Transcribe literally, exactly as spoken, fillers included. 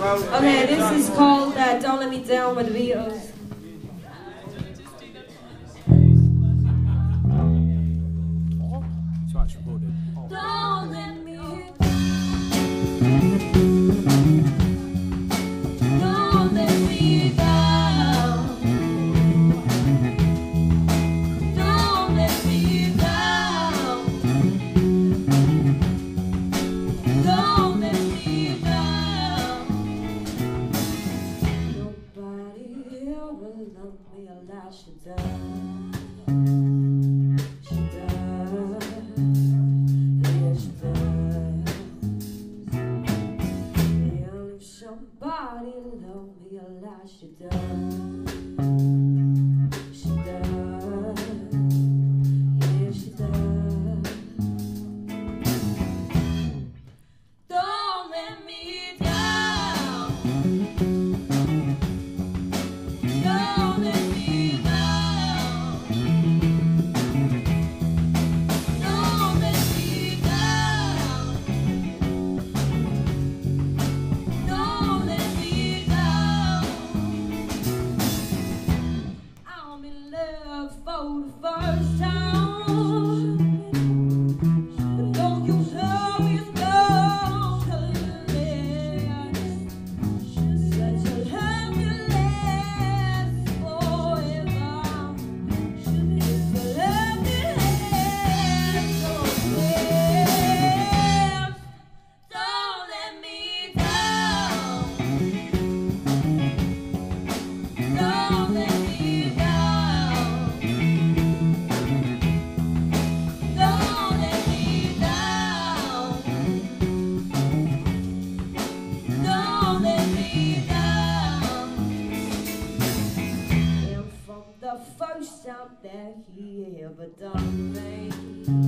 Okay, this is called uh, Don't Let Me Down by the Beatles. So it's recorded. Don't let me Don't let me down. Don't let me down. Don't let me down. Nobody here will love me unless she does. She does. Yeah, she does. Yeah, if somebody love me unless she does. She does. Yeah, she does. Don't let me down. Don't let me down. Don't let me down. Don't let me down. I'm in love for the first time. Don't you tell me it's gone. Such a happiness forever. If you let me have your breath, don't let me down. Don't let me down. Don't let me down. Don't let me down. And from the first time that he ever done me,